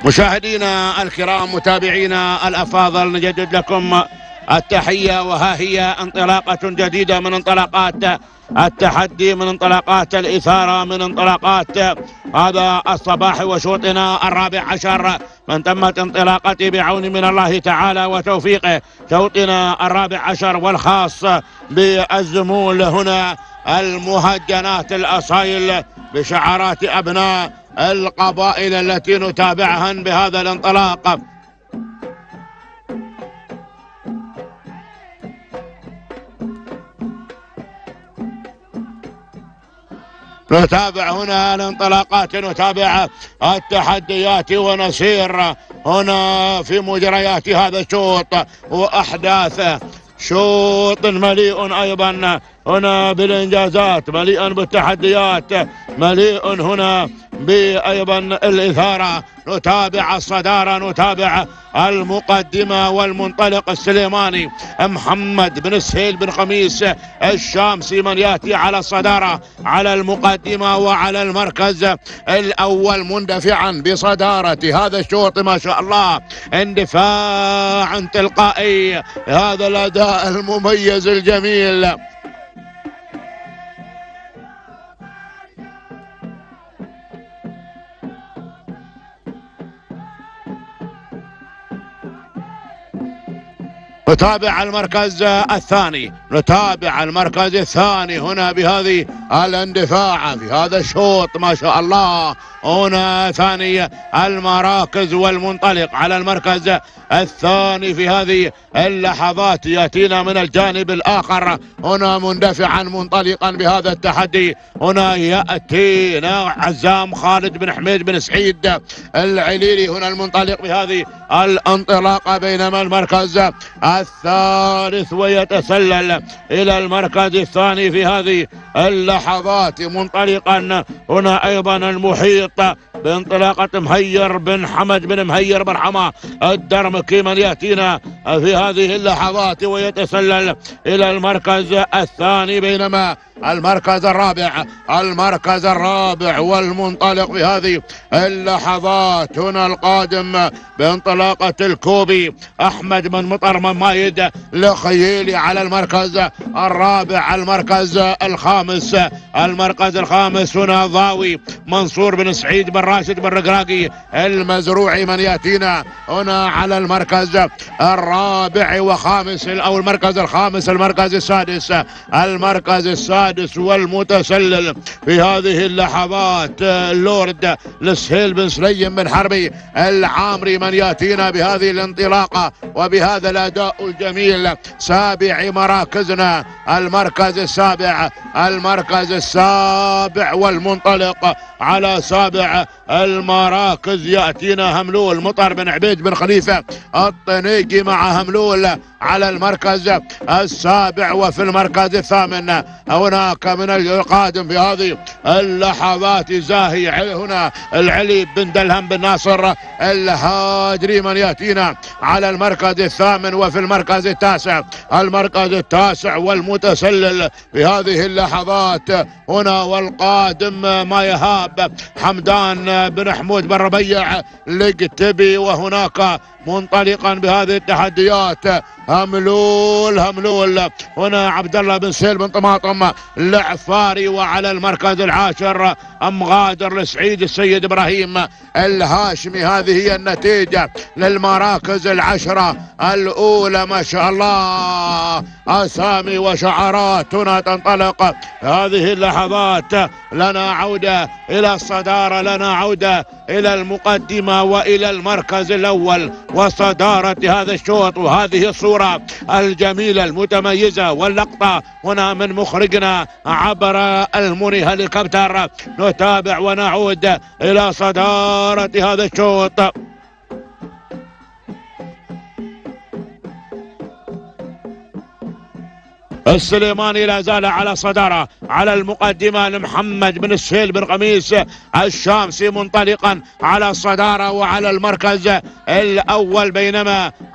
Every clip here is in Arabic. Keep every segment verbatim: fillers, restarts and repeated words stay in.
مشاهدينا الكرام متابعينا الأفاضل، نجدد لكم التحية، وها هي انطلاقة جديدة من انطلاقات التحدي، من انطلاقات الإثارة، من انطلاقات هذا الصباح وشوطنا الرابع عشر من تمت انطلاقتي بعون من الله تعالى وتوفيقه. شوطنا الرابع عشر والخاص بالزمول هنا المهجنات الأصايل بشعارات أبناء القبائل التي نتابعهن بهذا الانطلاق. نتابع هنا الانطلاقات، نتابع التحديات، ونسير هنا في مجريات هذا الشوط وأحداثه. شوط مليء أيضا هنا بالإنجازات، مليء بالتحديات، مليء هنا بأيضا الإثارة. نتابع الصدارة، نتابع المقدمة والمنطلق السليماني محمد بن سهيل بن خميس الشامسي من يأتي على الصدارة، على المقدمة وعلى المركز الأول، مندفعا بصدارة هذا الشوط ما شاء الله، اندفاع تلقائي، هذا الأداء المميز الجميل. نتابع المركز الثاني، نتابع المركز الثاني هنا بهذه الاندفاع في هذا الشوط ما شاء الله. هنا ثاني المراكز والمنطلق على المركز الثاني في هذه اللحظات يأتينا من الجانب الآخر هنا مندفعا منطلقا بهذا التحدي. هنا يأتينا عزام خالد بن حميد بن سعيد العليلي هنا المنطلق بهذه الانطلاقة، بينما المركز الثالث ويتسلل إلى المركز الثاني في هذه اللحظات منطلقا هنا أيضا المحيط بانطلاقة مهير بن حمد بن مهير بن حما الدرمكي من يأتينا في هذه اللحظات ويتسلل إلى المركز الثاني، بينما المركز الرابع المركز الرابع والمنطلق في هذه اللحظات هنا القادم بانطلاقة الكوبي أحمد بن مطر من مايد لخييلي على المركز الرابع. المركز الخامس المركز الخامس هنا ضاوي منصور بن سعيد بن راشد بن رقراقي المزروعي من يأتينا هنا على المركز الرابع وخامس أو المركز الخامس المركز السادس المركز السادس والمتسلل في هذه اللحظات اللورد لسهيل بن سليم بن حربي العامري من يأتينا بهذه الانطلاقة وبهذا الأداء الجميل. سابع مراكزنا المركز السابع المركز السابع والمنطلق على سابع المراكز يأتينا هملول مطر بن عبيد بن خليفة الطنيقي مع هملول على المركز السابع. وفي المركز الثامن هناك من القادم في هذه اللحظات زاهي هنا العلي بن دلهم بن ناصر الهاجري من يأتينا على المركز الثامن. وفي المركز التاسع المركز التاسع والمتسلل في هذه اللحظات هنا والقادم ما يهاب حمدان بن حمود بن ربيع لقتبي. وهناك منطلقا بهذه التحديات هملول هملول هنا عبد الله بن سهيل بن طماطم العفاري. وعلى المركز العاشر ام غادر لسعيد السيد ابراهيم الهاشمي. هذه هي النتيجة للمراكز العشرة الاولى ما شاء الله. اسامي وشعارات هنا تنطلق هذه اللحظات. لنا عودة الى الصدارة، لنا عودة الى المقدمة والى المركز الاول وصدارة هذا الشوط. وهذه الصورة الجميلة المتميزة واللقطة هنا من مخرجنا عبر الموني هليكوبتر. نتابع ونعود إلى صدارة هذا الشوط. السليماني لا زال على صدارة على المقدمة لمحمد بن سهيل بن خميس الشامسي منطلقا على الصدارة وعلى المركز الأول، بينما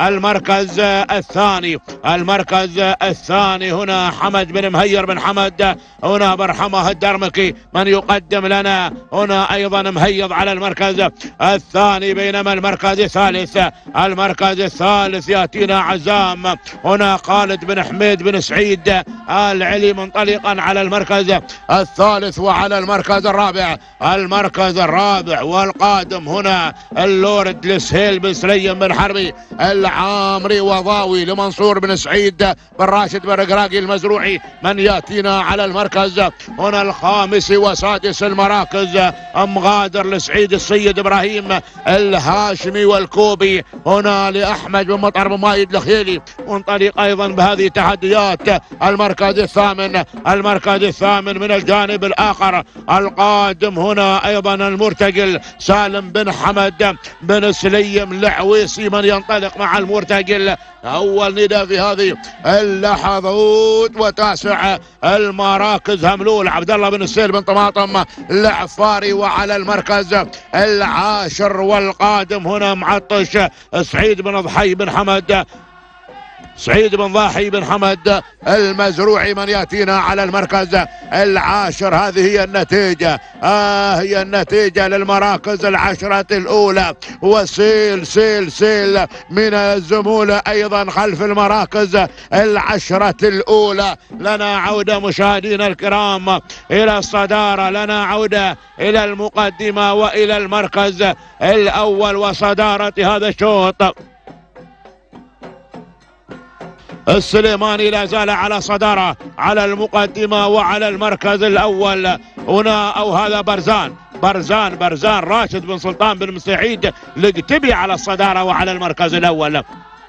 المركز الثاني. المركز الثاني هنا حمد بن مهير بن حمد، هنا برحمة الدرمكي من يقدم لنا، هنا أيضا مهيض على المركز الثاني. بينما المركز الثالث المركز الثالث يأتينا عزام، هنا خالد بن حميد بن سعيد العلي منطلقا على المركز الثالث. وعلى المركز الرابع المركز الرابع والقادم هنا اللورد لسهيل بن سليم بن حربي العامري وضاوي لمنصور بن سعيد بن راشد بن رقراقي المزروعي من يأتينا على المركز هنا الخامس وسادس المراكز أم غادر لسعيد السيد إبراهيم الهاشمي والكوبي، هنا لأحمد بن مطر بن مايد الخيلي منطلق أيضا بهذه التحديات. المركز الثامن المركز الثامن من الجانب الآخر القادم هنا أيضا المرتجل سالم بن حمد بن سليم العويسي من ينطلق مع المرتجل. أول نداء في هذه اللحظات. وتاسع المراكز هملول عبد الله بن السيل بن طماطم العفاري. وعلى المركز العاشر والقادم هنا معطش سعيد بن ضحي بن حمد سعيد بن ضاحي بن حمد المزروعي من يأتينا على المركز العاشر. هذه هي النتيجة آه هي النتيجة للمراكز العشرة الأولى. وسيل سيل سيل من الزمولة أيضا خلف المراكز العشرة الأولى. لنا عودة مشاهدينا الكرام إلى الصدارة، لنا عودة إلى المقدمة وإلى المركز الأول وصدارة هذا الشوط. السليماني لا زال على صدارة على المقدمة وعلى المركز الأول. هنا أو هذا برزان برزان برزان راشد بن سلطان بن مسعيد القتبي على الصدارة وعلى المركز الأول.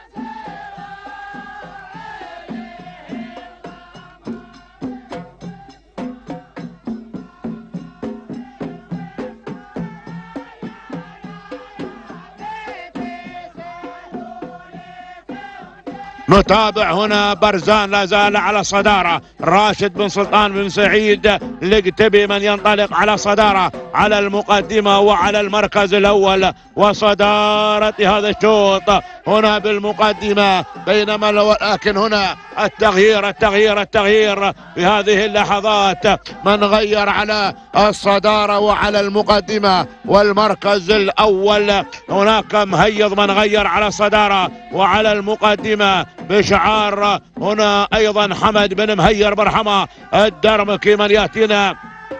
نتابع هنا برزان لا زال على صدارة، راشد بن سلطان بن سعيد القتبي من ينطلق على صدارة على المقدمة وعلى المركز الأول وصدارة هذا الشوط هنا بالمقدمة. بينما لكن هنا التغيير التغيير التغيير في هذه اللحظات من غير على الصدارة وعلى المقدمة والمركز الأول. هناك مهيض من غير على الصدارة وعلى المقدمة بشعار هنا أيضا حمد بن مهير برحمة الدرمكي من يأتينا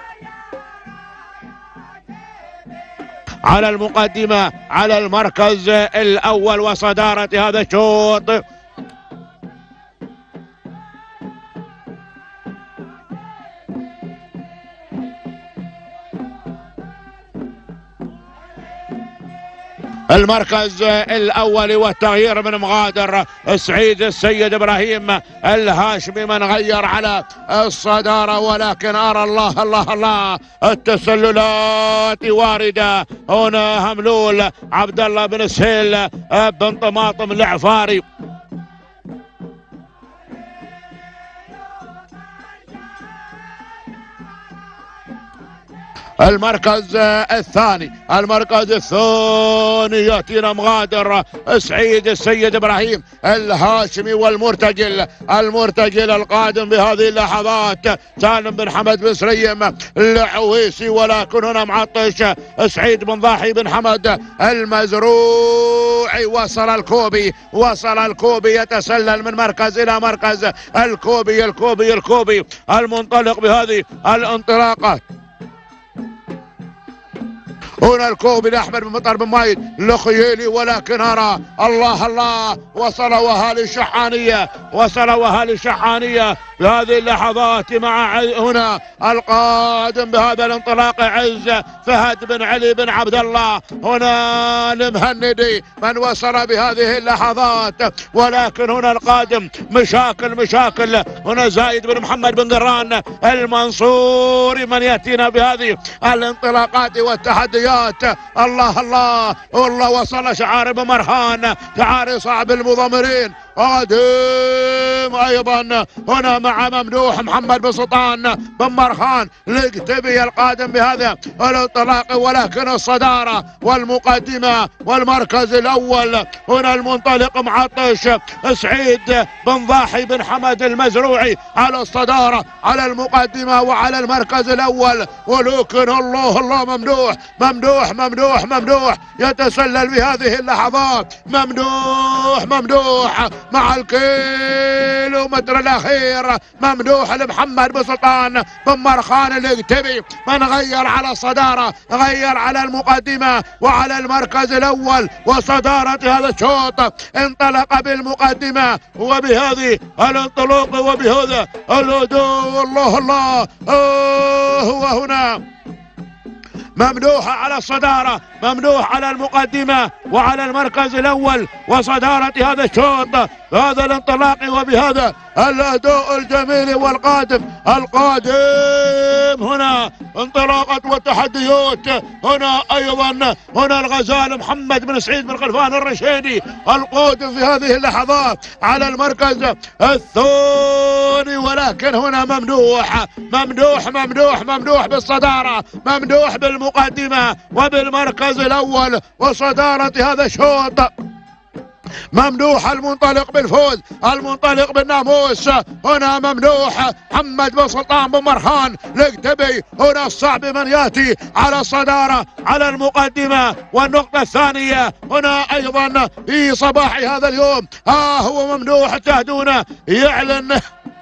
على المقدمة على المركز الأول وصدارة هذا الشوط. المركز الأول والتغيير من مغادر سعيد السيد إبراهيم الهاشمي من غير على الصدارة. ولكن أرى الله الله الله التسللات واردة. هنا هملول عبد الله بن سهيل بن طماطم العفاري المركز الثاني المركز الثاني يأتينا مغادر سعيد السيد إبراهيم الهاشمي والمرتجل المرتجل القادم بهذه اللحظات سالم بن حمد بن سليم العويسي. ولكن هنا معطش سعيد بن ضاحي بن حمد المزروعي. وصل الكوبي وصل الكوبي يتسلل من مركز إلى مركز. الكوبي الكوبي الكوبي المنطلق بهذه الانطلاقة. هنا الكوبي لأحمد بن مطر بن مايد الخيلي. ولكن أرى الله الله وصل وهالي الشحانية وصل وهالي الشحانية بهذه اللحظات مع هنا القادم بهذا الانطلاق عز فهد بن علي بن عبد الله. هنا المهندي من وصل بهذه اللحظات. ولكن هنا القادم مشاكل مشاكل. هنا زايد بن محمد بن قران المنصوري من يأتينا بهذه الانطلاقات والتحديات. الله الله والله وصل شعار بمرهان شعار صعب المضمرين قادم ايضا هنا مع ممدوح محمد بن سلطان بن مرخان القتبي القادم بهذا الانطلاق، ولكن الصدارة والمقدمة والمركز الاول هنا المنطلق معطش سعيد بن ضاحي بن حمد المزروعي على الصدارة على المقدمة وعلى المركز الاول، ولكن الله الله ممدوح ممدوح ممدوح ممدوح يتسلل بهذه اللحظات، ممدوح ممدوح مع الكيلومتر الاخير، ممدوح لمحمد بن سلطان بن مرخان القتبي من غير على الصدارة، غير على المقدمة وعلى المركز الاول وصدارة هذا الشوط، انطلق بالمقدمة وبهذه الانطلاق وبهذا الهدوء. الله الله هو هنا ممدوح على الصدارة، ممدوح على المقدمة وعلى المركز الأول وصدارة هذا الشوط، هذا الانطلاق وبهذا الأداء الجميل والقادم القادم هنا انطلاقة والتحديات. هنا أيضا هنا الغزال محمد بن سعيد بن غلفان الرشيدي القادم في هذه اللحظات على المركز الثاني، ولكن هنا ممدوح ممدوح ممدوح ممدوح بالصدارة، ممدوح بالمقدمة وبالمركز الأول وصدارة هذا الشوط، ممدوح المنطلق بالفوز المنطلق بالناموس. هنا ممدوح محمد بن سلطان بن مرخان القتبي، هنا الصعب من ياتي على الصدارة على المقدمة والنقطة الثانية. هنا ايضا في صباح هذا اليوم ها هو ممدوح التهدون يعلن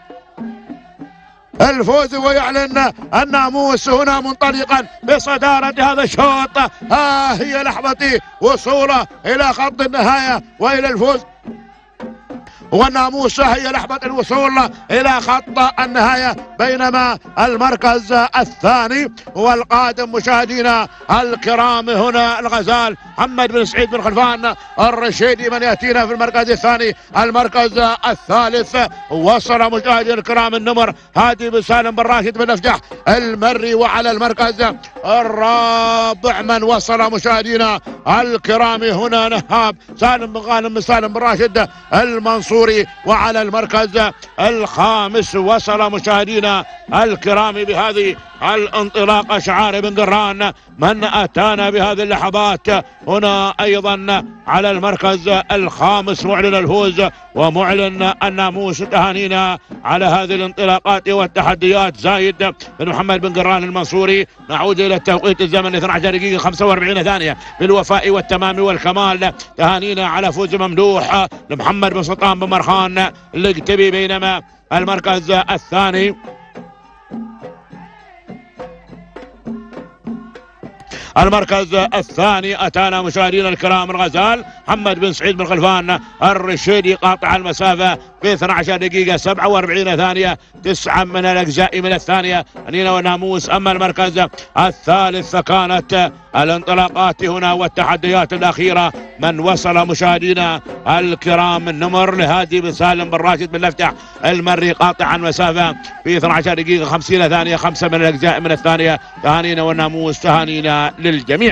الفوز ويعلن الناموس هنا منطلقا بصدارة هذا الشوط. ها هي لحظة وصوله إلى خط النهاية وإلى الفوز، والناموس هي لحظة الوصول إلى خط النهاية، بينما المركز الثاني هو القادم مشاهدينا الكرام هنا الغزال محمد بن سعيد بن غلفان الرشيدي من يأتينا في المركز الثاني. المركز الثالث وصل مشاهدينا الكرام النمر هادي بن سالم بن راشد بن نفجح المري، وعلى المركز الرابع من وصل مشاهدينا الكرام هنا نهاب سالم بن غانم بن سالم بن راشد المنصور، وعلى المركز الخامس وصل مشاهدينا الكرام بهذه الانطلاقة شعار بن قران من أتانا بهذه اللحظات. هنا أيضا على المركز الخامس معلن الفوز ومعلن الناموس. تهانينا على هذه الانطلاقات والتحديات زايد بن محمد بن قران المنصوري. نعود إلى التوقيت الزمني اثنتي عشرة دقيقة خمسة وأربعين ثانية بالوفاء والتمام والكمال. تهانينا على فوز ممدوح لمحمد بن سلطان بن مرخان القتبي، بينما المركز الثاني المركز الثاني أتانا مشاهدينا الكرام الغزال محمد بن سعيد بن غلفان الرشيدي قاطع المسافة في اثنتي عشرة دقيقة سبعة وأربعين ثانية تسعة من الأجزاء من الثانية. أنينا وناموس. أما المركز الثالث فكانت الانطلاقات هنا والتحديات الأخيرة من وصل مشاهدينا الكرام النمر لهادي بن سالم بن راشد بن نفتح المري قاطع المسافة في اثنتي عشرة دقيقة خمسين ثانية خمسة من الأجزاء من الثانية. تهانينا والناموس، تهانينا للجميع.